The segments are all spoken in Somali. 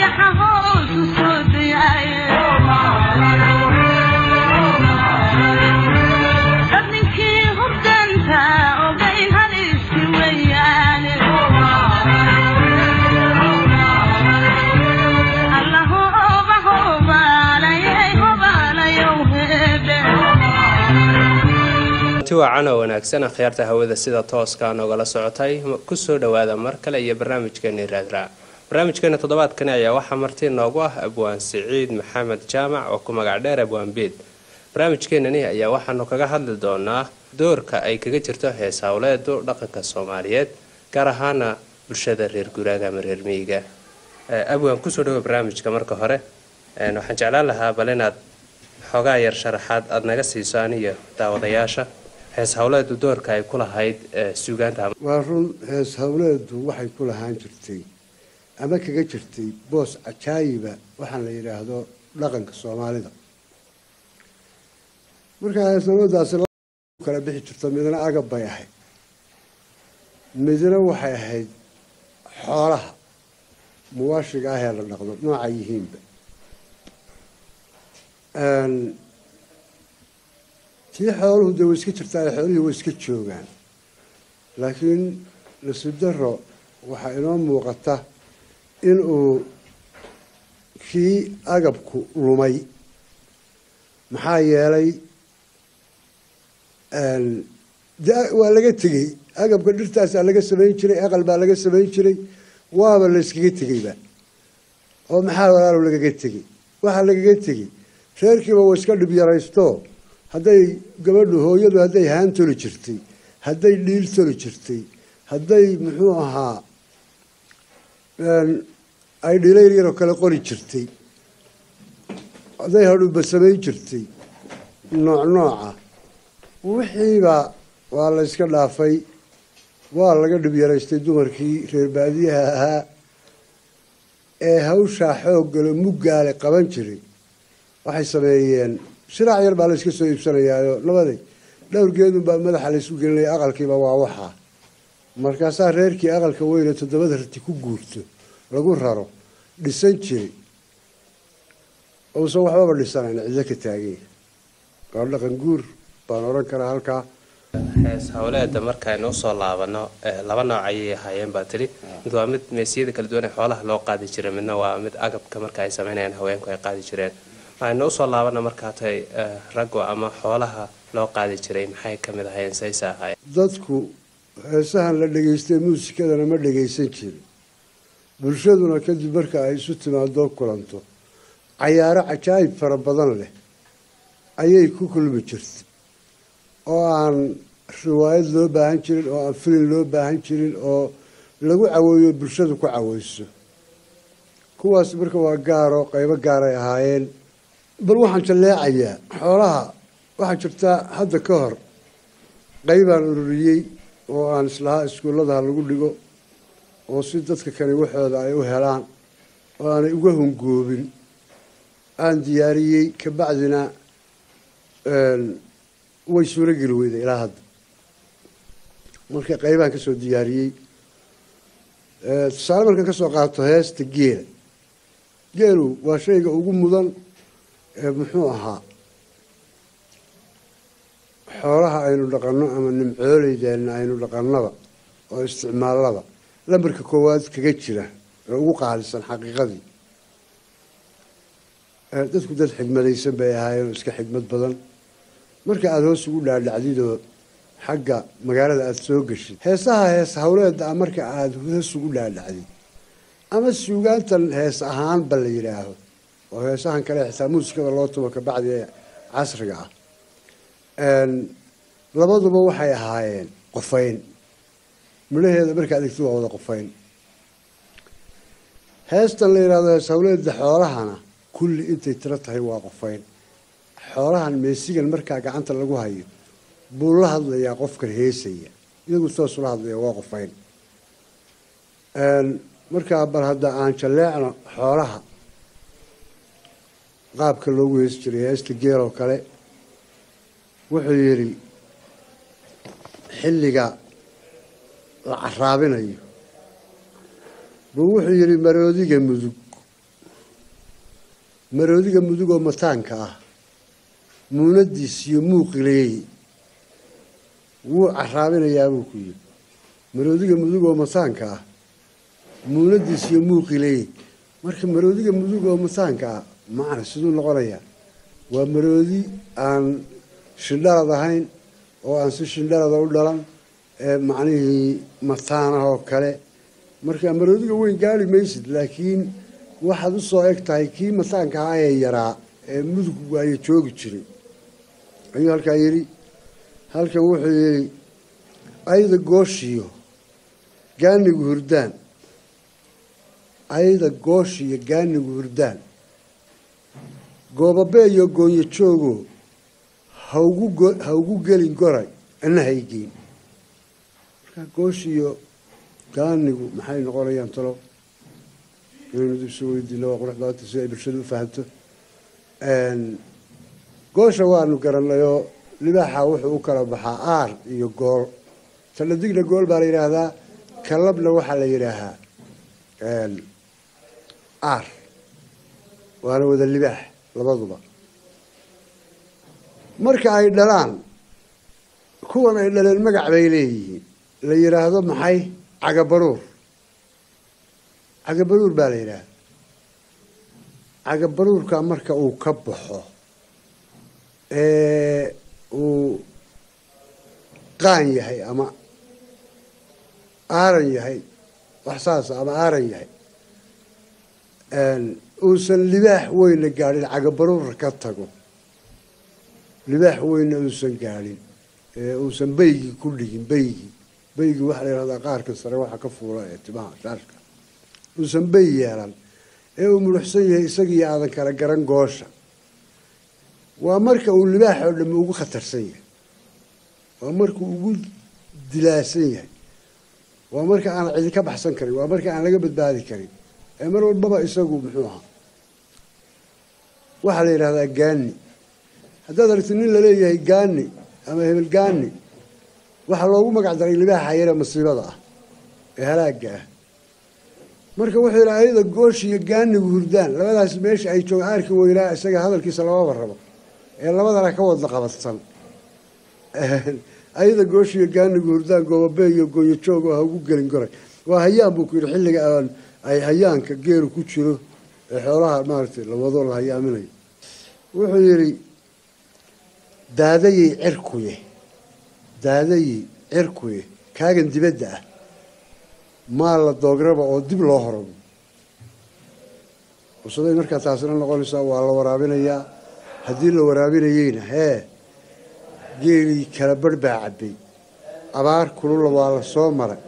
وعنا وناكسنا خيارته هوذا سيدا توس كان وغلا سعوتاي كسو دوادا مركلا iyo barnaamijkeena raadraa barnaamijkeena toddobaadkan ayaa waxa martii noogu ah abwaan Saciid Maxamed Jaamac oo ku magac dheer abwaan Beed barnaamijkeenani ayaa waxaanu kaga hadli doonaa doorka ay kaga jirto heesawleedu dhaqanka Soomaaliyeed gaar ahaan bulshada reer Guraaga ama reer miyiga abwaan ku soo dhaw barnaamijka marka hore waxaan jeclaan lahaa bal inaad xogaa yar sharaxaad aad naga siisaan iyo daawadayaasha hees hawleedu doorka ay ku lahayd suugaanta waa run hees hawleedu waxay ku lahaan jirtay ama kaga jirtay boos ajaayiba waxaan la yiraahdo dhaqanka Soomaalida marka hees hawleedaas kala bixi jirto midna agab bay ahayd midna waxay ahayd xoolaha muwaashiga ah ee la dhaqdo nooca yihiinba tii xooluhu dee way iska jirtaa xooluhu way iska joogaan laakiin nasiib darro waxaa inoo muuqata inuu kii agabku lumay maxaa yeelay waa laga tegey agabka dhirtaasaa laga samayn jiray aqal baa laga samayn jiray waaba la iskaga tegeyba oo maxaa walaalow lagaga tegey waxaa lagaga tegey reerkiiba waa iska dhib yaraysto hadday gabadhu hooyadu hadday haan toli jirtay hadday dhiil toli jirtay hadday muxuu ahaa ay dhilayr yaroo kale qori jirtay hadday hadhuuba samayn jirtay nooca wixiiba waa la iska dhaafay waa laga dhib yaraystay dumarkii reer baadiyaha ahaa ee hawshaa xooggale muggaale qaban jiray waxay sameeyeen shiraac yar baa la iska soo iibsanayaayo nabaday dhowrgeedun baa madaxa la isku gelinaya aqalkiiba waa waxaa markaasaa reerkii aqalka weyne 7 rati ku guurto lagu raro dhisan jiray oo soo waxba dhisanayna cid ka taagay oo dhaqan guur baan oran karaa halka hees hawleeda marka inoo soo laabano laba nooc ay hayeen baa tiri mid waa mid meesiyada kala duwan ee xoolaha loo qaadi jiray midna waa mid agabka marka ay sameynayaan haweenku ay qaadi jireen waxaan soo laabana marka tay rag ama xoolaha loo qaadi jiray maxay kamid ahayn saysahay dadku heesahan la dhageystay muusikadana ma dhageysan jirin bulshaduna kadib marka ay isu timaado kulanto cayaaro cajaayib fara badan leh ayay ku kulmi jirtay oo aan riwaayad loo baahan jirin oo aan film loo baahan jirin oo lagu caweeyo bulshadu ku caweyso kuwaas marka waa gaaro qaybo gaar ay ahaayeen bal waxaan jaleecayaa xoolaha waxa jirta hadda ka hor qaybaan ururiyay oo aan islaha iskuulada lagu dhigo oo si dadka kale waxooda ay u helaan oo aan uga hungoobin aan diyaariyay ka bacdina way suura gali weyday ilaa hadda marka qaybaan ka soo diyaariyay tusaale markaan ka soo qaato heesta geelu waa shayga ugu mudan muxuu ahaa xoolaha aynu dhaqanno ama nimcooleydeena aynu dhaqannaba oo isticmaalada lambarka koowaad kaga jira oo ugu qaalisan xaqiiqadii dadku dad xigmadaysan bay ahaayeen oo iska xigmad badan marka aada hoos ugu dhaadhacdidoo xagga magaalada aada soo gashid heesaha hees hawleeda marka aada hoos ugu dhaadhacdid ama suugaantan hees ahaanba la yidhaaho oo heesahan kale xitaa muusikada loo tumo ka bacdi casriga ah labaduba waxay ahaayeen qofayn midhaheeda markaad egtid waa wada qofayn heestan la yidhahdo hees hawleeda xoolahana kulli intay tiro tahay waa qofayn xoolahan meesigan markaa gacanta lagu hayo buu la hadlayaa qofkan heesaya iyagu toosula hadlaya waa qofayn markaa bal hadda aan jaleecno xoolaha qaabka loogu heesi jiray heesta geel oo kale wuxuu yidhi xilliga la caraabinayo buu wuxuu yidhi maroodiga mudug maroodiga mudugoo mataanka ah muunadiisiyo muuqileeyey wuu caraabinayaa buu ku yidhi maroodiga mudugoo mataanka ah muunadiisiyo muuqileeyey marka maroodiga mudugoo mataanka ah macna siduu noqonayaa waa maroodi aan shindhalad ahayn oo aan si shindhalada u dhalan macnihii mataanah oo kale marka maroodiga weyn gaari maysid laakiin waxaad u soo eg tahay kii mataanka ahaa ee yaraa ee mudug waayo joogi jiray ayuu halkaa yidhi halkan wuxuu yidhi ayda gooshiyo gaanigu hurdaan ayda gooshiyo gaanigu hurdaan goobabeeyo goonyo joogo ha ugu gelin goray ana haygeyn markaa gooshiyo gaanigu maxay noqonayaan talo inaynu dib soo weydiino waa qurux badanta si ay bulshadu u fahamto goosha waanu garanayoo libaaxa wuxuu u kala baxaa aar iyo gool taladigna gool baa la yidhaahdaa kalabna waxaa la yidhaahaa aar waana wada libaax labaduba marka ay dhalaan kuwan ay dhaleen magac bay leeyihiin la yidhaahdo maxay cagabaruur cagabaruur baa la yidhaahda cagabaruurka marka uu ka baxo uu qaan yahay ama aaran yahay wax saasa ama aaran yahay uusan libaax weyna gaadhin cagabaruurka ka tago libaax weyna uusan gaadhin uusan beygii ku dhigin beygii waxaa la yidhahdaa qaarka sare waxa ka fuula ee timaha shaashka uusan bey yeelan ee uu muruxsan yahay isagii aadan kala garan goosha waa marka uu libaax oo dhammi ugu khatarsan yahay waa markuu ugu dilaasan yahay waa marka aan cidi ka baxsan karin waa marka aan laga badbaadi karin ee mar walbaba isagu muxuu ahaa waxaa la yidhahdaa gaani haddaad aragti nin laleeyahay gaani ama hebel gaani waxaa loogu magac daray libaaxa yare masiibada ah ee halaagga ah marka wuxuu yidhi ayada goosh iyo gaanigu hurdaan labadaas meesha ay jooga aarkii weynaa isaga hadalkiisa lamaba rabo ee labadana ka wadla qabadsan ayada goosh iyo gaanigu hurdaan goobabe iyo gooyo joog oo ha ugu gelin goray waa hayaan buu ku yidhi xilliga ay hayaanka geeru ku jiro ee xoolaha maaragtay labado la hayaaminayo wuxuu yidhi daadayey cirkuye kaagan dibadda ah maa la doograba oo dib loo horabo usaday markaa taasina noqonaysaa waa la waraabinayaa haddii la waraabinayeyna geelii kala barh baa cabbay abaar kulula waa la soo maray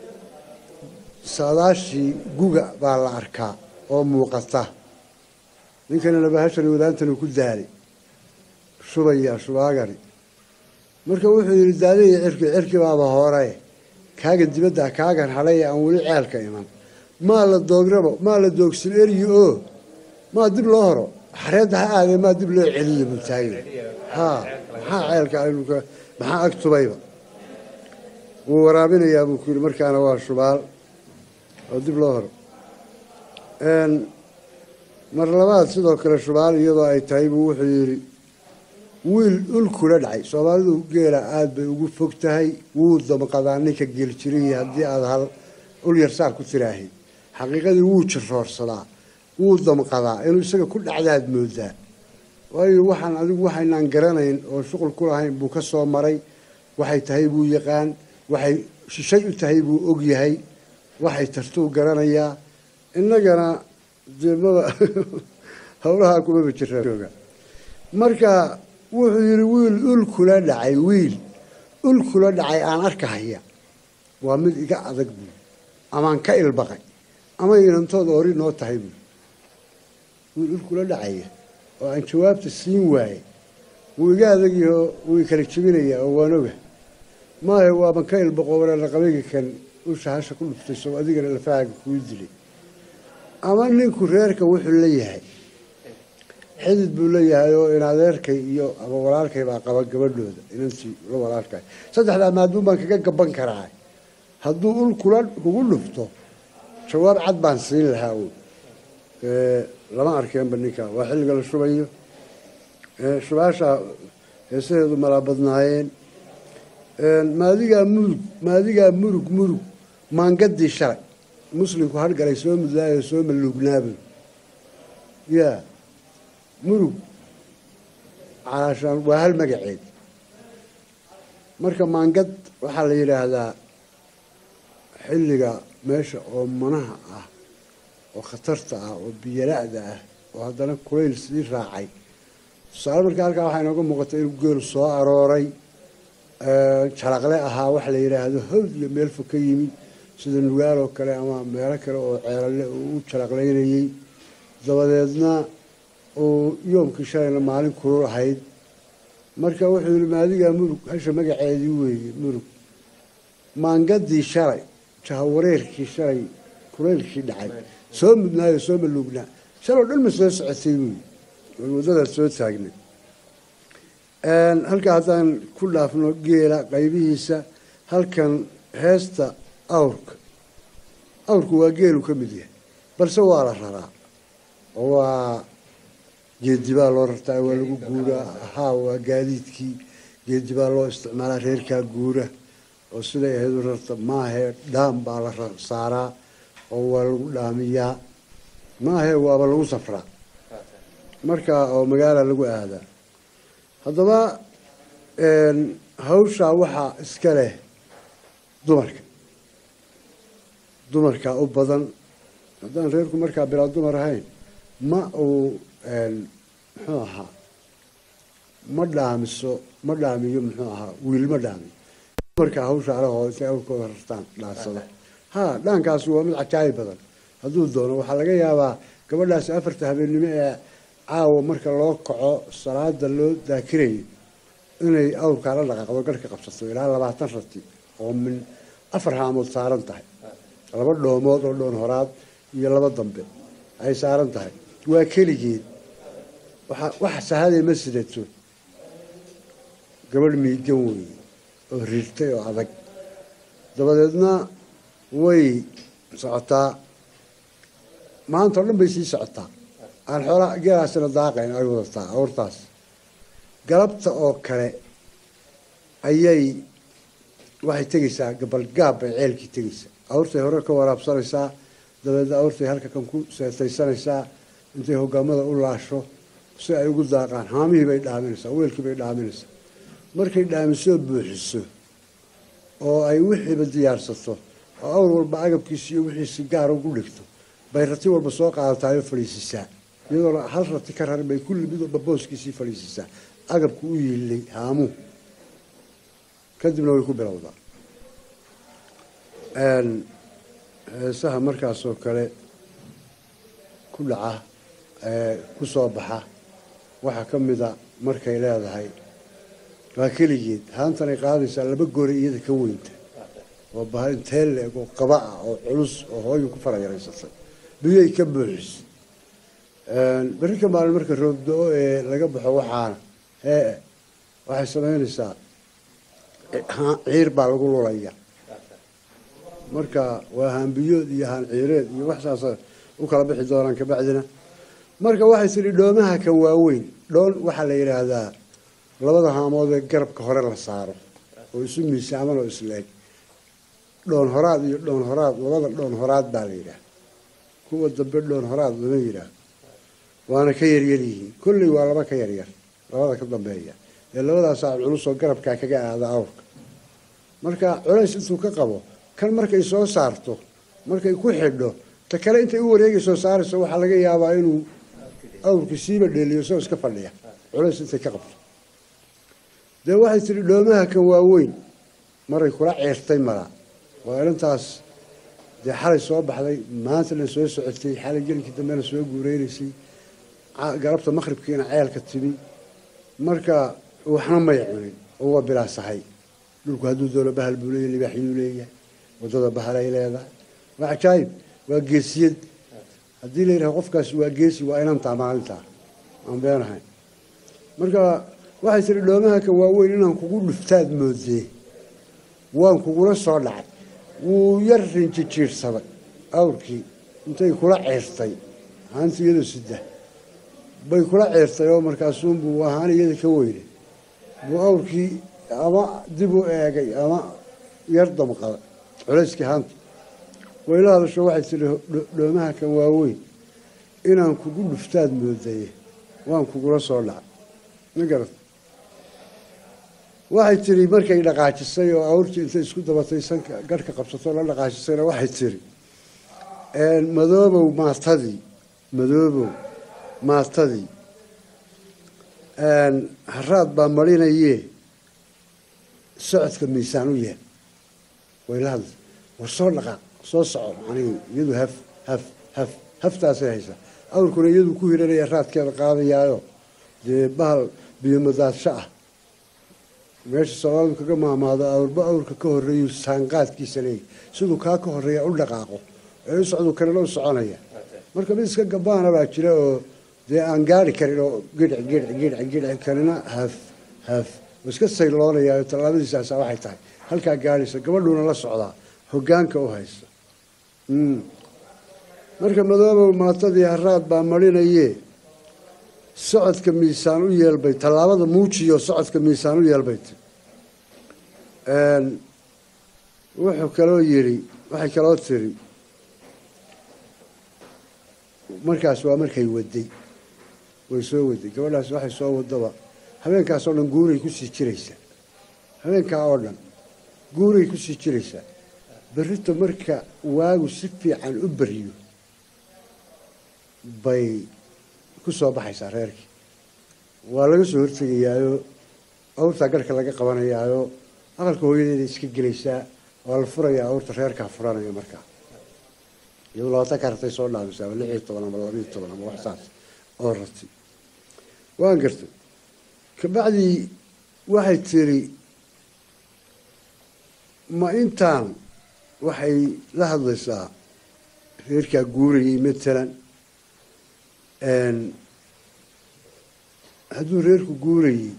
saadaashii guga baa la arkaa oo muuqata ninkanina bahashani wadaantanu ku daalay shubaagani marka wuxuu yidhi daadaya cirki baaba hore kaagan dibadda kaagan hadhay aan weli ceelka iman maa la doograbo maa la doogsin eryi oo maa dib loo horo xareedda ha aadee maa dib loo celiyo bultaagin maxaa ceelka maxaa ag tubayba wuu waraabinayaa buu ku yidhi markaana waa shubaal oo dib loo horo mar labaad sidoo kale shubaal iyadoo ay tahay buu wuxuu yidhi wiil ulkula dhacay soomaalidu geela aada bay ugu fog tahay wuu damqadaa ninka geel jiriyi haddii aada hal ul yarsaa ku tiraahayd xaqiiqadii wuu jiroorsadaa wuu damqadaa inuu isaga ku dhacdaad moodaa waayo waxaan adigu waxaynaan garanayn oo shuqul ku lahayn buu ka soo maray waxay tahay buu yaqaan waxay shishay u tahay buu og yahay waxay tartuu garanayaa innagana deemada howlaha kumaba jiraaga marka wuxuu yidhi wiil ulkula dhacay aan arkahaya waa mid iga adag buui amaan ka ilbaqay ama inantooda hori noo tahay buui wiil ulkula dhacaya oo aan jawaabta siin waayey wuu iga adagyaho wuu ikala jebinayaa oo waan oga maahe waaban ka ilbaqo walaalaqabayga kan usha hasha ku dhuftay soo adigana lafahaaga kuu dilay ama ninku reerka wuxuu leeyahay xidid buu leeyahay oo in adeerkay iyo ama walaalkay baa qaba gabadhooda inantii la walaalkay saddexdaa maaduun baan kaga gaban karaa hadduu ul kugu dhufto jawaab cad baan siin lahaa lama arkeenba ninka waa xilliga la shubayo shubaasha heesaheedu malaa badnaayeen maadigaa murug maangadii shalay muslimku hargalay soo mudlaayo soo maluugnaabay yaa murug calaashaan waa hal magaceed marka maangad waxaa la yidhaahdaa xilliga meesha oo manaha ah oo khatarta ah oo biyala'da ah oo haddana kulayl sii raacay tusaale marka halkaa waxaa inooga muuqata inuu geelu soo arooray jalaqle ahaa wax la yidhaahdo hawd iyo meel fog ka yimid sida nugaal oo kale ama meelo kale oo ceelale uu u jalaqlaynayey dabadeedna uu yoomkii shalayna maalin kulul ahayd marka wuxuu yidhi maadigaa murug hasha magaceedii weeye murug maangadii shalay jahawareerkii shalay kulaylkii dhacay soo mudnaayo soo maluugnaa shaloo dhan ma soo socotay buuyi way waddadaad soo taagnay halkaa haddaan ku dhaafno geela qaybihiisa halkan heesta awrku waa geelu ka mid yahay balse waa la raraa oo waa geedibaa loo rartaa waa lagu guuraa haa waa gaadiidkii geedibaa loo isticmaalaa reerkaa guura oo siday ahayd u rarta maahee dhaam baa la saaraa oo waa lagu dhaamiyaa maahee waaba lagu safraa markaa oo magaala lagu aadaa haddaba hawshaa waxaa iska leh dumarkaa u badan haddaan reerku markaa bilaa dumar ahayn ma uu muxuu ahaa ma dhaamiyo muxuu ahaa wiil ma dhaamiyo dumarkaa hawsha alahoo intay awrkooda rartaan dhaansado haa dhaankaasi waa mid cajaayib badan hadduu doono waxaa laga yaabaa gabadhaasi 4 habeennimo ee caawa marka loo kaco salaada loo daakirayo inay awrkaa la dhaqaaqdo garhka qabsato ilaa 20 rati oo min 4 haamood saaran tahay 2 dhoomood oo dhoon horaad iyo 2 dambe ay saaran tahay waa keligeed wax sahaday ma sidato gabadh miigan weeye oo rirtay oo adag dabadeedna way socotaa maanta oo dhan bay sii socotaa aan xoolaa geelaasina daaqayn ay wadataa awrtaas galabta oo kale ayay waxay tegaysaa gabalgaab bay ceelkii tegaysaa awrtay hore ka waraabsanaysaa dabeedna awrtay halka kan ku seetaysanaysaa intay hogaamada u laasho si ay ugu daaqaan haamihii bay dhaaminaysaa weelkii bay dhaaminaysaa markay dhaamisoo buuxiso oo ay wixiiba diyaarsato oo awr walba agabkiisa iyo wixiisi gaar ugu dhigto bay rati walba soo qaadataayoo fadhiisisaa iyadoona hal rati ka rarin bay kulli mid walba booskiisii fadhiisisaa agabku u yiilay haamuhu kadibna way ku bilowdaa heesaha markaasoo kale ku dhaca ku soo baxa waxaa ka mida markay leedahay waa keligeed haantanay qaadaysaa 2 goori iyada ka weynta oo bahal intee leeg oo qaba ah oo culus oo hooyo ku farayaraysatay biyay ka buuxisay berri ka maalin marka roobdo ee laga baxo waxaana waxay samaynaysaa ciir baa lagu lulaya marka waa haanbiyood iyo haan ciireed iyo wax saas u kala bixi doonaan kabacdina marka waxay tidhi dhoomaha kan waaweyn dhoon waxaa la yidhaahdaa 2 haamood ee garabka hore la saaro oo isu miisaaman oo isleeg dhoon horaad iyo dhoon horaad 2 dhoon horaad baa la yidhaah kuwa dambe dhoon horaad lama yidhaah waana ka yaryar yihiin kolley waa 2 ka yaryar 2 ka dambeeya ee 2daas culus oo garabkaa kaga aada awrka marka culays intuu ka qabo kan markay soo saarto markay ku xidho ta kale intay u wareegayso saarayso waxaa laga yaabaa inuu awrkii siiba dheeliyo soo iska fadhiya culays intay ka qabto dee waxay tidhi dhoomaha kan waaweyn maray kula ceertay mara waa irintaas dee xalay soo baxday maantana soo socotay xalay gelinkii dambena soo guureynaysay galabta maqribkiina ceelka timi marka waxna may cunin oo waa bilaasahay dhulku hadduu doono bahal buu leeyahay libaaxyuu leeyahay waddada bahal ay leedahay waa cajaayib waa geesiyad haddii la yidhaha qofkaas waa geesi waa inantaa maalintaa aan beenahay marka waxay tidhi dhoomaha kan waaweyn inaan kugu dhuftaad moodee waan kugula soo dhacay wuu yar rinjijiirsaday awrkii intay kula ceertay haanta iyadoo sida bay kula ceertay oo markaasuunbuu ahaan iyada ka weyne buu awrkii ama dib u eegay ama yar damqada culayskii haanta wayla hadasho waxay tidhi dhoomaha kan waaweyn inaan kugu dhuftaad moodaye waan kugula soo dhacay ma garat waxay tidhi markay dhaqaajisay oo awrtii intay isku dabatay sanka garhka qabsatoo la dhaqaajisayna waxay tidhi madoobow maatadii haraad baa marinayee socodka miisaan u yeel wayla hadla war soo dhaqaaq soo soco anigu iyadu haftaasay haysaa awrkuna iyadu ku hiranaya raadkeeda qaadayaayo dee bahal biyomodaadsho ah meesha soomaalidu kaga maamaado awrba awrka ka horeeyu saanqaadkiisa leeyahy siduu kaa ka horeeya u dhaqaaqo ee u socdu kanala u soconaya marka mid iska gabaana baa jira oo dee aan gaari karin oo gidhic kanina haf iska sayloonayaayo tallaabadiisaasa waxay tahay halkaa gaadhaysa gabadhuuna la socdaa hoggaanka u haysta marka madoobow maatadii haraad baa marinayee socodka miisaan u yeelbay tallaabada muujiyo socodka miisaan u yeelbay wuxuu kaloo yidhi waxay kaloo tiri markaas waa markay waday way soo waday gabadhaas waxay soo wadaba habeenkaas oo dhan guuray kusii jiraysaa habeenkaa oo dhan guuray kusii jiraysaa berrito marka waagu si fiican u beriyo bay ku soo baxaysaa reerkii waa laga soo hortegayaayo awrtaa garhka laga qabanayaayo aqalka hooyadeeda iska gelaysaa waa la furayaa awrta reerkaa furanaya markaa iyadoo 20 ratay soo dhaabisaa 16 ama 12 ama wax saas oo ratay waan gartay kabacdi waxay tiri ma intaan waxay la hadlaysaa reerkaa guurayay matalan hadduu reerku guurayay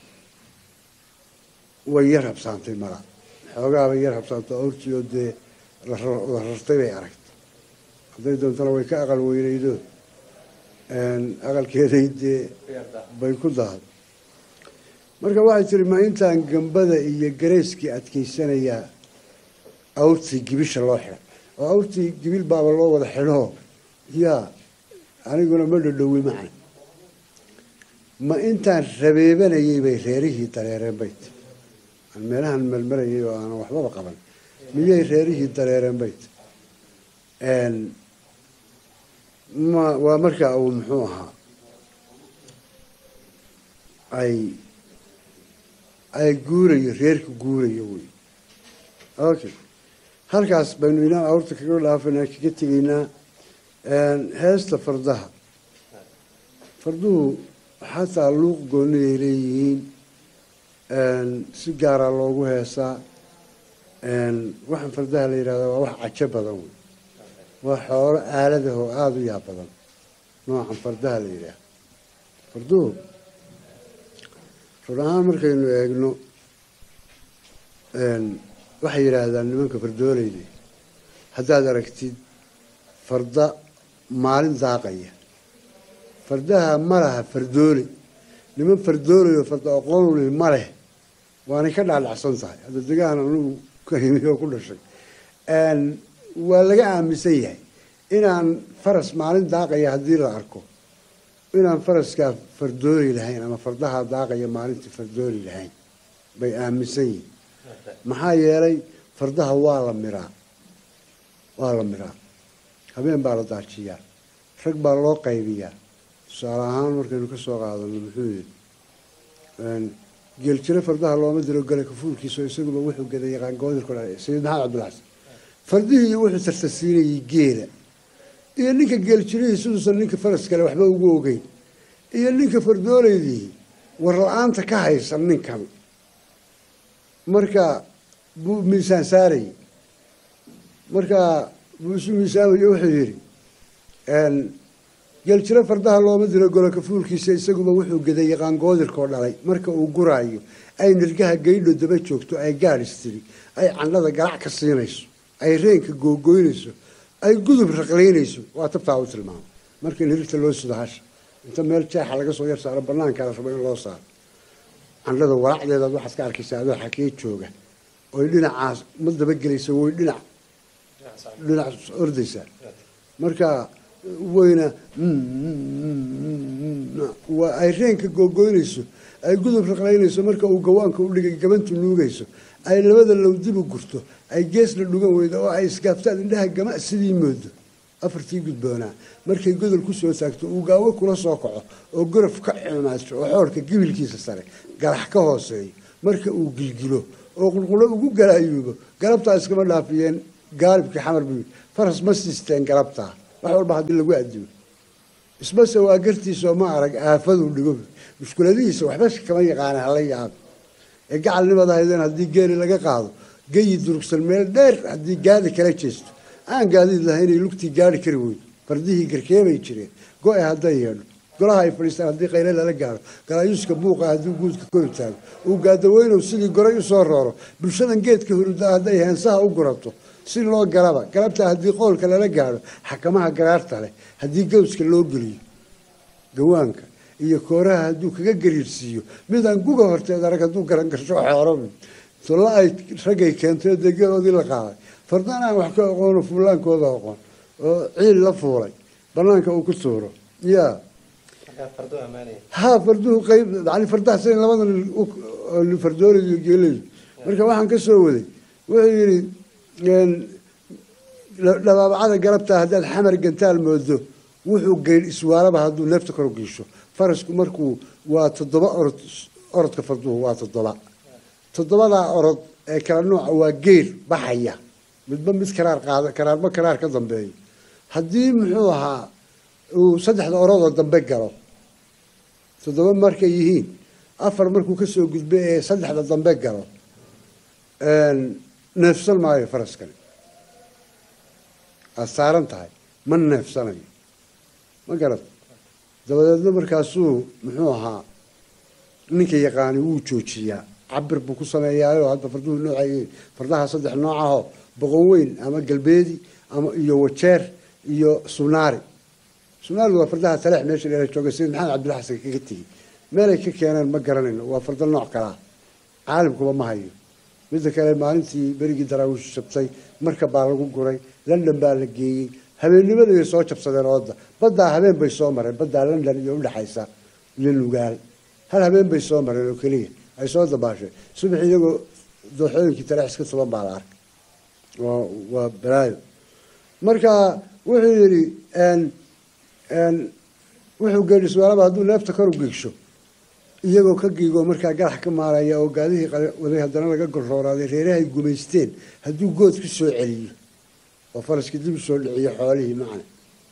way yar habsaantay mala xoogaabay yar habsaantay awrtii oo dee la rartay bay aragtay hadday doontana way ka aqal weynaydo aqalkeeday dee bay ku dahaday marka waxay tiri ma intaan gambada iyo gareyskii adkaysanayaa awrtii gibisha loo xidhay oo awrtii gibil baaba loo wada xidhoo yaa aniguna ma dhadhowi macna ma intaan rabeebanayay bay reerihii dareereen bayt aan meelahan marmarayay oo aanan waxbaba qaban miyay reerihii dareereen bayt waa markaa uu muxuu ahaa ay guurayo reerka guurayo wey okay halkaas baynu inaan awrta kaga dhaafanaa kaga tegaynaa heesta farduhu xataa luuq gooniday leeyihiin si gaaraa loogu heesaa waxaan fardaha la yidhahdaa waa wax cajo badan wey waa xoolo aaladaho aada u yaab badan noocan fardaha la yidhaahda farduhu run ahaan markaynu eegno waxay yidhaahdaan nimanka fardoolayda haddaad aragtid farda maalin daaqaya fardaha ma laha fardoole niman fardoolayo farda aqoonule ma leh waanay ka dhaadhacsan tahay hadda degaan anugu ka himi oo ku dhashay waa laga aaminsan yahay inaan faras maalin daaqaya haddii la arko inaan faraskaa fardooli lahayn ama fardaha daaqaya maalintii fardooli lahayn bay aaminsan yihin maxaa yeelay fardaha waa la miraa habeen baa la daajiyaa rag baa loo qaybiyaa tusaale ahaan markaynu ka soo qaadano muxuu yidhi geeljiro fardaha looma diro gale kafuulkiisa isaguba wuxuu gaday yaqaan goodirku dhalay sayid maxamed cabdilxasan fardihii wuxuu tartasiinayay geela iyo ninka geeljirihii siduusan ninka faras kale waxba ugu ogeyn iyo ninka fardooleydii war la-aanta ka haysan ninkan marka buu miisaan saarayay markaa buu isu miisaamayo wuxuu yidhi geeljiro fardaha looma diro golo kafuulkiisa isaguba wuxuu gaday yaqaan goodirkoo dhalay marka uu guraayo ay nirgaha geydho daba joogto ay gaadhis tiri ay candhada galac ka siinayso ay reenka googoynayso ay gudub raqlaynayso waa tabtaa u tilmaamo markii nirigta loo sido hasha inta meel jeexa laga soo yar saaro banaanka la rabo in loo saaro candhada walaacdeeda waxaad ka arkaysaa adoo xakee jooga oo dhinacaas ma dabagelaysa way dhinac ordaysaa marka wayna waa ay reenka googoynayso ay gudub raqlaynayso marka uu gawaanka u dhigay gabantu nuugayso ay labada low dib u gurto ay geesna dhugan weydo oo ay isgaabtaan indhaha gama sidii moodo afartii gudboonaa markay godol ku soo taagto uu gaawo kula soo kaco oo gorof ka cimaasho oo xoorka gibilkiisa sare galax ka hooseeyo marka uu gilgilo oo qulqulo ugu galaayuubo galabtaa iskama dhaafiyeen gaalibkii xamar buu faras ma siisteen galabtaa wax walba haddii lagu adduuyo isbase waa gartiisoo ma arag aafaduu dhigo mushkuladihiisa waxba kama yaqaana hala yaabo ee gacalnimada haydeen haddii geeli laga qaado geyi durugsan meel dheer haddii gaadi kala jeesto aan gaadiid lahaynay lugtii gaari kari weydo fardihii garkeebay jireen go-e hadday yeedho golaha ay fadhiistaan haddii qayle lala gaaro galaayuuska buuqa hadduu guudka kori taago uu gaadaweynow sidii goray u soo rooro bulshadan geedka hurudaa hadday heensaha u gurato si loo galaba galabtaa haddii qoolka lala gaadho xakamaha garaarta leh haddii gawska loo geliyo gawaanka iyo kooraha hadduu kaga gariirsiiyo midaan guga horteed arag hadduu garan garsho xoorobi tolla ay raggay keentay deegadoodii la qaaday fardaan aan wax ka aqoono fuulaankooda aqoon oo ciil la fuulay banaanka uu ku tuuro ya ha farduhu qayb yani fardaha sidan labadan fardooliyo geelayo marka waxaan ka soo waday wuxuu yidhi dhabaabacada galabtaa haddaad xamar gantaal moodo wuxuu geyl iswaalaba hadduu neefta kor u geysho farasku markuu waa 7 orodka farduhu waa 7 toddobadaa orod ee kala nooca waa geyl baxaya midba mid karaar qaada karaarba karaar ka dambeeyo haddii muxuu ahaa uu 3 orodoo dambe galo 7 markay yihiin 4 markuu ka soo gudbay ee 3 dambe galo neefsan maayo faraskani aad saaran tahay ma neefsanayo ma garad dabadeedna markaasuu muxuu ahaa ninka yaqaani wuu joojiyaa cabir buu ku sameeyaayo hadda farduhu noocay fardaha 3 noocaho boqon weyn ama galbeedi ama iyo wajeer iyo sunaari waa fardaha taleex meesha la jooga Sayid Maxamed Cabdul Xasan kaga tigi meelay ka keeneen ma garanayno waa farda nooc kala caalamkuba ma hayo mid kale maalintii berigi daraawish sabtay marka baa lagu guray London baa la geeyay habeennimadii soo jabsadeen ooda badda habeen bay soo mareen badda London iyo u dhaxaysa iyo lugaal hal habeen bay soo mareen oo kaliya ay soo dabaashay subax iyagoo dooxooyinkii taleex iska tuban baa la arkay waa baraayo marka wuxuu yidhi wuxuu geedhi suwaalaba hadduu neefta kor u geegsho iyagoo ka giigo markaa garax ka maaraya oo gaadihii waday haddana laga gorrooraaday reerahay gumaysteen hadduu good ku soo celiyo oo faraskii dib u soo dhiciyo xoolihii macna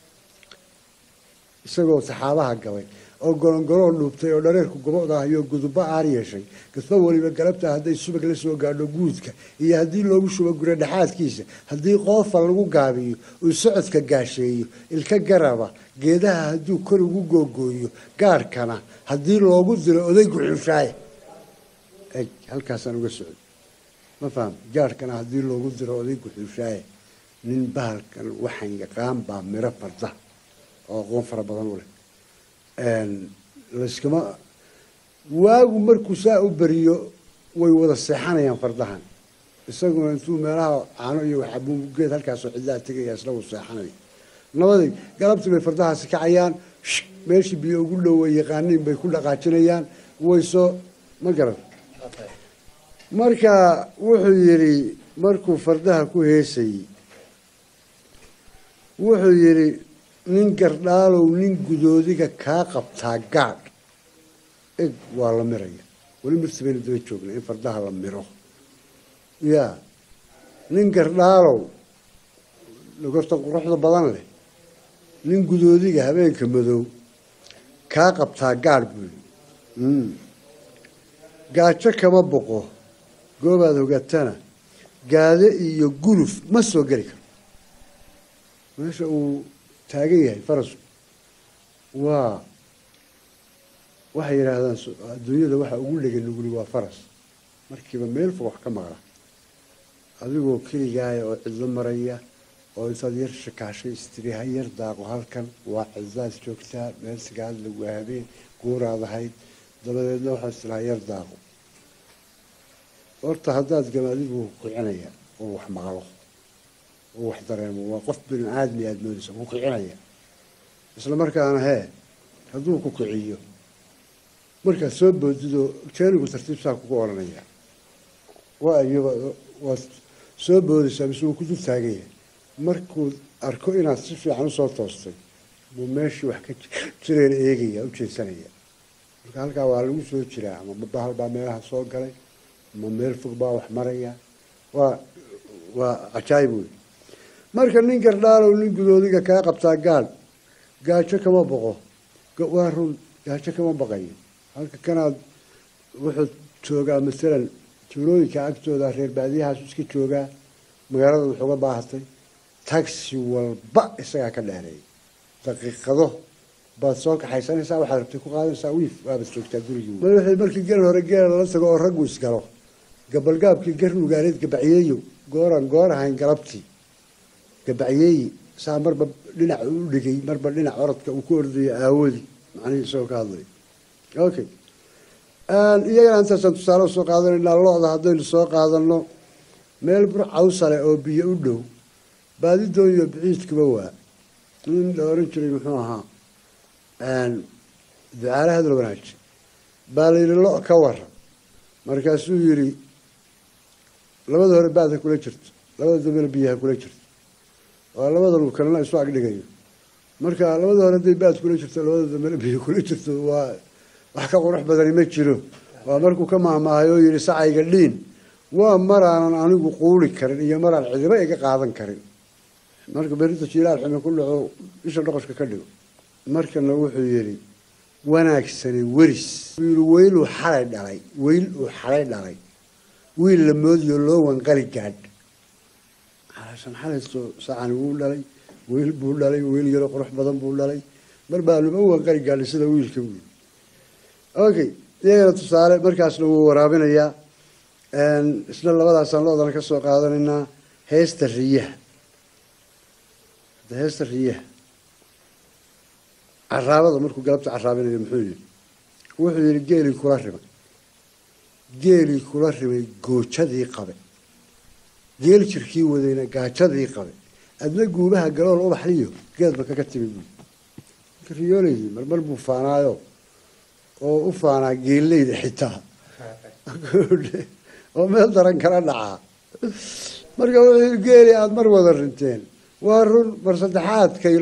isagoo saxaabaha gabay oo golongoloo dhuubtay oo dhareerku gobocda ah iyo gudubba aar yeeshay kasba waliba galabta hadday subag la soo gaadho guudka iyo haddii loogu shubo gure dhexaadkiisa haddii qoofa lagu gaabiyo uu socodka gaasheeyo ilka garaba geedaha hadduu kor ugu googooyo gaarhkana haddii loogu diro odaygu xulshaaye eg halkaasaan uga socdo ma faham gaarhkana haddii loogu diro odaygu xulshaaye nin bahalkan waxaan yaqaan baa miro farda oo aqoon fara badan u leh layskama waagu markuu saa u beriyo way wada seexanayaan fardahan isaguna intuu meelaha caano iyo waxabuu geed halkaasoo cidlaa tegaya isla wuu seexanaya nabadii galabtii bay fardahaasi kacayaan meeshii biyo ugu dhoway yaqaaniin bay ku dhaqaajinayaan way soo ma garan marka wuxuu yidhi markuu fardaha ku heesayey wuxuu yidhi nin gardhaalow nin gudoodiga kaa qabtaa gaadh eg waa la miraya weli mirsi baynu daba joognaa in fardaha la miro ya nin gardhaalow lagorta quruxda badan leh nin gudoodiga habeenka madow kaa qabtaa gaadh buu yidhi gaajo kama boqo goobaad hogatana gaade iyo guluf ma soo geli karo meesha uu taagan yahay farasku waa waxay yidhaahdaan adduunyada waxa ugu dhega nuguli waa faras markiiba meel fog wax ka maqla adigoo keligaaya oo cidlo maraya oo intaad yar shakaashay istiri ha yar daaqo halkan waa cizaas joogtaa meel sigaad lagu habeen guuraad ahayd dabadeedna waxaad tiraa yar daaqo horta haddaad gamaadid wuu kicinaya oo wax maqlo oo wax dareemo waa qof bini aadmi aad moodaysa wuu kicinaya isla markaana hee hadduu ku kiciyo markaad soo boodidoo jeenigu tartiibsaa kugu odhanaya waa iyaba waad soo boodaysaa mise wuu ku dul taaganya markuu arko inaad si fiican usoo toostay buu meeshii wax ka jireen eegaya u jeedsanaya marka halkaa waa lagu soo jiraa ama bahal baa meelaha soo galay ama meel fog baa wax maraya waa cajaayib wey marka nin gardhaalow nin gudoodiga kaa qabtaa gaal gaajo kama boqo waa run gaajo kama baqayo halka kanaad wuxuu joogaa masalan tuulooyinka agtooda reer baadiyahaas iska joogaa magaalada wuxuuga baahatay taxi walba isagaa ka dheereey daqiiqado baad soo kaxaysanaysaa waxaad rabtay ku qaadanaysaa wiif waabaad joogtaa gurigii madaxii markii gel hore geela lala tago oo raggu isgalo gabalgaabkii garnugaaneed gabacyeeyo gooran goor ahayn galabtii gabacyeeyi saa marba dhinac u dhigay marba dhinac orodka uu ku ordayo aawoodii macnihii isagoo ka hadlay okay iyagana intaasaan tusaale usoo qaadanaynaa lo-da haddaynu soo qaadano meel burcawsale oo biyo u dhow baadi dooniyo biciidkuba waa nin la oran jiray muxuu ahaa ducaale hadal wanaaji baa la yidhi lo ka waran markaasuu yidhi labada hore baadha kula jirto labada dambena biyaha kula jirto waa labada lug kalena isu agdhigayo marka labada hore hadday baad kula jirto labada dambena biyo kula jirto waa wax ka qurux badani ma jiro waa markuu ka mahmaahay oo yidhi sacayga dhiin waa maraanan anigu quuli karin iyo maraan cidiba iga qaadan karin marka berita jiilaal xume ku dhaco isha dhoqoshka ka dhigo markana wuxuu yidhi wanaagsani weris yii weyluu xalay dhalay weyl uu xalay dhalay wiil la moodiyo loo wanqali gaadh xalashan xalaysto sacani wuu dhalay weyl buu dhalay weyl yaro qurux badan buu dhalay mar baanuba u wanqali gaadhay sida wiilka wiil okay iyagana tusaale markaasna wuu waraabinayaa isna labadaasaan lo-dana ka soo qaadanaynaa heesta riyaha heesta riyaha caraabada markuu galabta caraabinayo muxuu yihi wuxuu yihi geelii kula rimay goojadii qabe geel jirkii wadayna gaajadii qabe adna guubaha galool ubaxliyo geedba kaga timi buui marka riyooleydii marmar buu faanaayo oo u faanaa geelleyda xitaa oo meel daran kala dhacaa marka wuxuu yihi geeli aada mar wada rinteen waa run mar saddexaadkay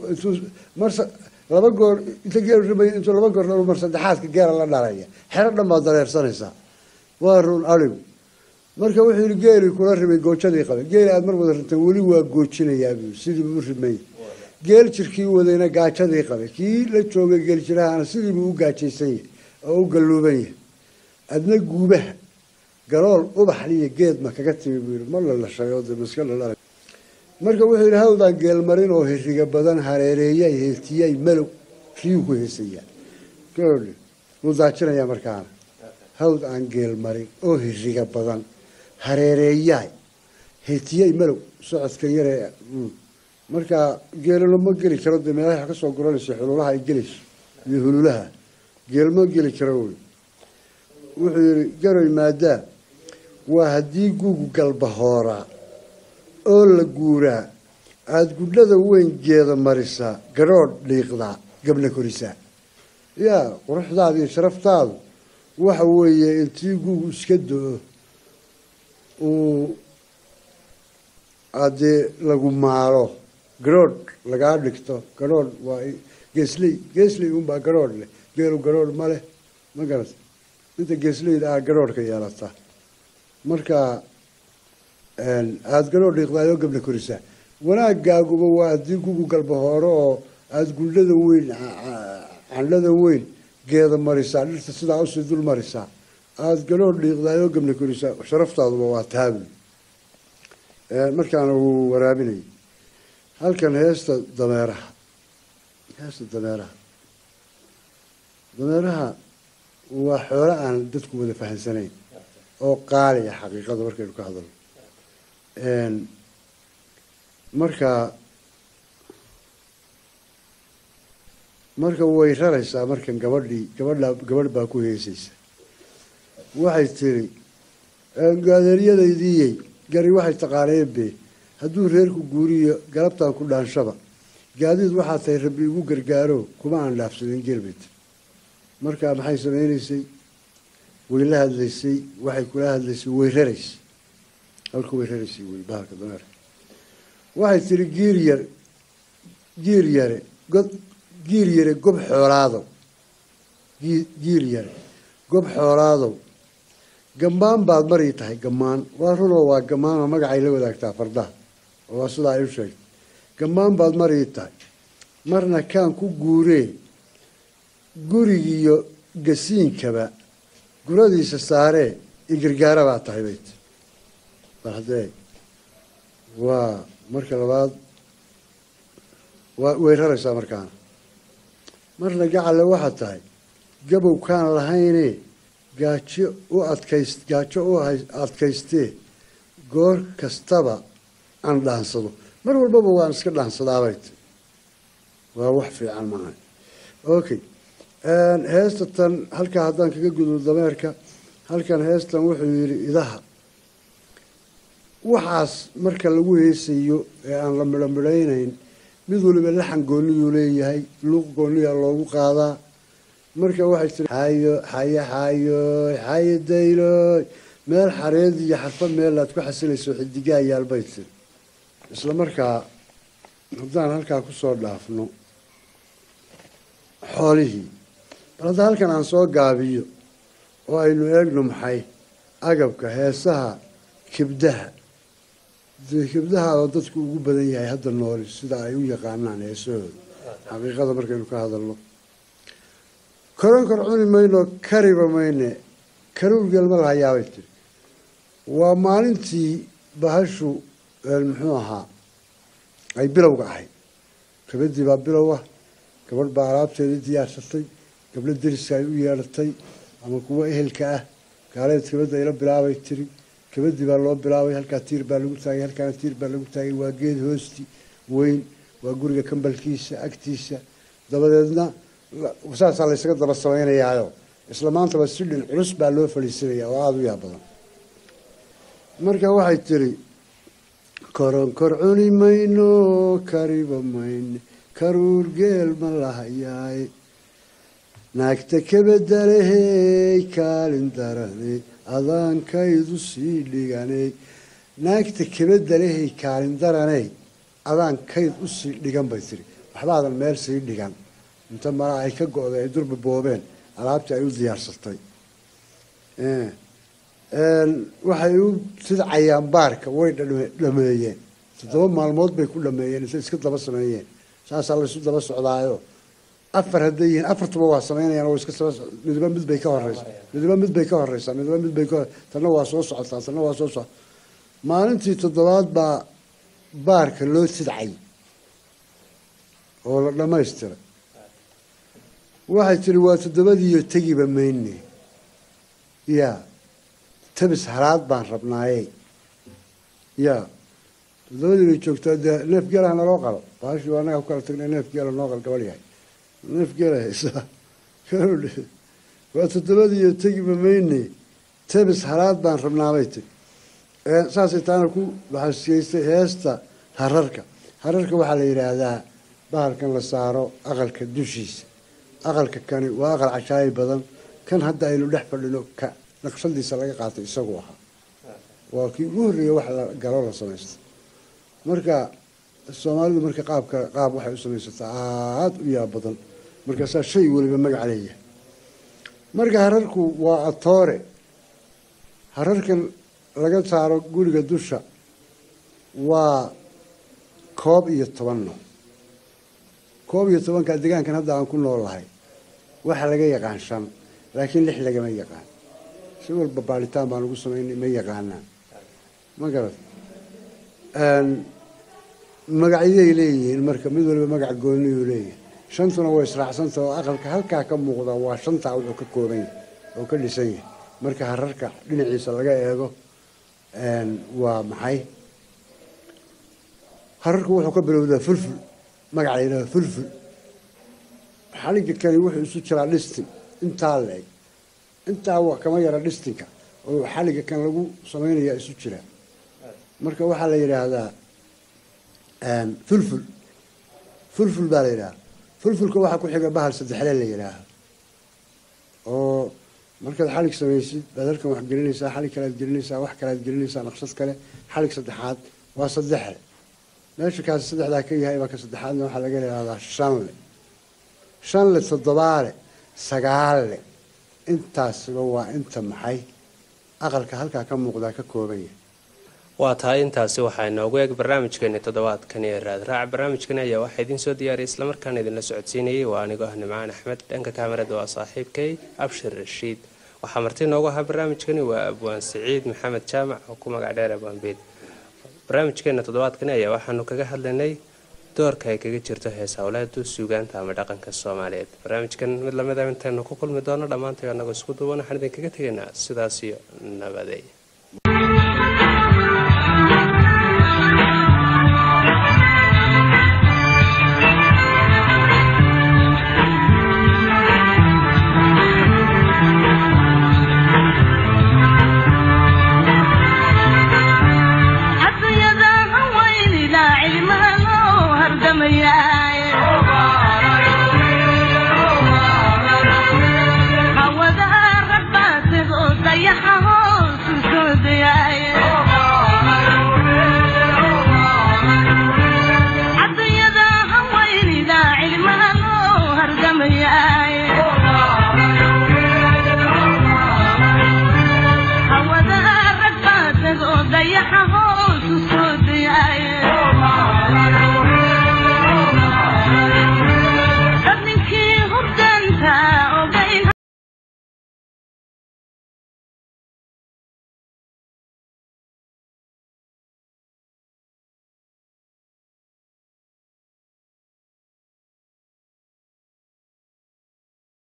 laba goor inta geel rimay intuu laba goor dhalo mar saddexaadka geela la dhalaya xero dhan baad dareersanaysaa waa run aligu marka wuxuu yihi geeli kula rimay goojadii qabe geeli aada mar wada rinteen weli waa goojinayaa buu sidiibu u rimay geel jirkii wadayna gaajadii qabe kii la joogay geel jirahana sidiibuu u gaajaysan yahay oo u galluuban yahay adna guubaha galool ubaxliyo geed ma kaga timi buu yihi ma la lashay oo de maska la dhalay marka wuxuu yidhi hawdaan geelmarin oo hiriga badan hareereeyay heertiyay malow riyuu ku heesayaa gabadhi wuu daajinayaa markaana hawd aan geelmarin oo hiriga badan hareereeyaay heertiyay malow socodka yaree marka geelalo ma geli karo dee meelaha ka soo guranaysa xululaha ay gelayso iyo hululaha geel ma geli karo wy wuxuu yihi garoy maadaa waa haddii guugu galbahooraa oo la guuraa aada gudhada weyn geeda marisaa garoodh dhiiqdaa gabna korisaa yaa quruxdaada iyo sharaftaadu waxa weeye intii guugu iska do-o uu haddee lagu maalo garoodh lagaa dhigto garoodh waa geesley unbaa garoodh leh geelu garoodh ma leh ma garata inta geesleyda ah garoodhka yeelataa marka aada garoodh dhiiqdaayoo gabna korisaa wanaagaaguba waa haddii gugu galbahooro oo aada guldhada weyn candhada weyn geeda marisaa dhirta sidaa usii dul marisaa aada garoodh dhiiqdaayoo gabna korisaa sharaftaaduba waa taabi markaana wuu waraabinayay halkan heesta dameeraha dameeraha waa xoolo aan dadku wada fahamsanayn oo qaaliya xaqiiqada markaynu ka hadalno marka way raraysaa markan gabadh baa ku heesaysa waxay tiri gaadeeryadaydii gari waxay taqaaneenbe hadduu reerku guuriyo galabtaan ku dhaanshaba gaadiid waxaa tahay rabbi igu gargaaro kuma aan dhaafsadin geelbet markaa maxay samaynaysay way la hadlaysay waxay kula hadlaysay way raraysay halka way raraysay wey bahalka dameerka waxay tiri giir yare gob xoolaadow giir yare gob xoolaadow gammaan baad marii tahay gammaan waa runoo waa gammaan oo magacay la wadaagtaa fardaha oo waa sidaa ay u sheegtay gammaan baad marii tahay marna kaan ku guuree gurigiiyo gasiinkaba guradiisa saaree igargaara baa tahay bayt bal haddee waa marka labaad way raraysaa markaana marna gacalle waxaa tahay gabow kaan lahayne gaajo u adkaystee goor kastaba aan dhaansado mar walbaba waan iska dhaansadaabay waa wax fiican maaha okay heesta tan halkaa haddaan kaga gudbo dameerka halkan heestan wuxuu yidhi idaha waxaas marka lagu heesayo ee aan la midhamidhaynayn mid waliba laxan gooniyuu leeyahay luuq gooniyaa loogu qaadaa marka waxay tiri xayo dayloy meel xareed iyo xarfad meel aad ku xasilayso xidigaa yaalbay tiri isla markaa haddaan halkaa kusoo dhaafno xoolihii bal hadda halkan aan soo gaabiyo oo aynu eegno maxay agabka heesaha kibdaha kibdaha oo dadku ugu badan yahay hadda nooli sida ay u yaqaanaan heesahooda xaqiiqada markaynu ka hadalno koronkor cuni mayno kariba mayne karuurgeel ma lahayaabay tiri waa maalintii bahashu muxuu ahaa ay bilowga ahayd kabadii baa bilow ah gabadh baa alaabteedii diyaarsatay gabdho deriska ay u yeedhatay ama kuwo ehelka ah gaaleed kabadda ayla bilaabay tiri kabadii baa loo bilaabay halkaa tiir baa lagu taagay halkaana tiir baa lagu taagay waa geed hoosti weyn waa guriga kambalkiisa agtiisa dabadeedna saasaa laysaga daba samaynayaayo isla maantaba si dhin culus baa loo fadhiisanaya oo aada u yaab badan marka waxay tiri koronkor cuni mayno kariba mayne karuur geel ma lahayaay naagta kabadalehey kaalin daraney adaankaydu sii dhiganey naagta kabadalehey kaalin daraney adaankayd u sii dhigan bay tiri waxbaadan meel sii dhigan inta malaa ay ka go-day ay durba boobeen alaabtii ay u diyaarsatay waxay u tidcayaan baarka way dhameeyeen 7 maalmood bay ku dhameeyeen intay iska daba sameeyeen saasaa laysu daba socdaayo afar hadday yihiin afartuba waa samaynayaan oo iska midba mid bay ka horeysaa tanna waa soo socotaa tanna waa soo socota maalintii 7aad baa baarka loo tidcay oo la dhamaystiray waxay tiri waa 7diiyo tegiba mayne yaa tabis haraad baan rabnaayey yaa 7diina joogtaa dee neef geelaha naloo qalo baashii waa annaga ku kala tagnay neef geela noo qal gabadh yahay neef geela haysaa waa 7diiyo tegiba mayne tabis haraad baan rabnaabay tiri saasay taana ku baxasiyeystay heesta hararka waxaa la yidhaahdaa bahalkan la saaro aqalka dushiisa aqalka kani waa aqal cashaayi badan kan hadda aynu dhex fadhino ka naqshadiisa laga qaatay isagu ahaa waa kii ugu horreeya wax la galo la samaysta marka soomaalidu marka qaab waxay u samaysataa aada u yaab badan markaasaa shay weliba magac leeyahay marka hararku waa atoore hararkan laga saaro guriga dusha waa 11 nooc 11ka deegaankan hadda aan ku noolahay waxa laga yaqaan 5 laakiin 6 lagama yaqaan si walba baaritaan baan ugu sameynay ma yaqaanaan ma garad magacyay leeyihiin marka mid waliba magac gooni uu leeyahay 5tuna way israacsantahay oo aqalka halkaa ka muuqda waa 5taa wuxuu ka kooban yahay oo ka dhisan yahay marka hararka dhinaciisa laga eego waa maxay qararku wuxuu ka bilowdaa fulful magaca yidhahda fulful xaliga kani wuxuu isu jiraa dhistin intaa leeg intaa wax kama yara dhistinka oo xaliga kan lagu samaynayaa isu jira marka waxaa la yidhaahdaa fulful fulful baa la yidhaha fulfulka waxaa ku xiga bahal saddexle la yidhaaha oo markaad xalig samaysid baad halkan wax gelinaysaa xalig kalead gelinaysaa wax kalead gelinaysaa naqshad kale xalig saddexaad waa saddexle meesha kaasi saddexdaa ka yahay baa ka saddexaadna waxaa laga yidhahdaa shanle toddobaale sagaalle intaasiba waa inta maxay aqalka halkaa ka muuqdaa ka kooban yahay waa tahay intaasi waxaa inoogu eeg barnaamijkeeni toddobaadkan ee raadraac barnaamijkan ayaa waxaa idiin soo diyaariyay islamarkaana idinla socodsiinayay waa anigoo ah nimcaan axmed dhanka kaamarada waa saaxiibkay abshir rashiid waxaa marti inoogu ahaa barnaamijkani waa abwaan siciid maxamed jaamac oo ku magac dheer abwaanbeed barnaamijkeena toddobaadkani ayaa waxaanu kaga hadlaynay doorka ay kaga jirto hees howleedu suugaanta ama dhaqanka soomaaliyeed barnaamijkan mid lamid a intaynu ku kulmi doono dhammaantay anagoo isku duuban waxaan idinkaga tegaynaa sidaas iyo nabaday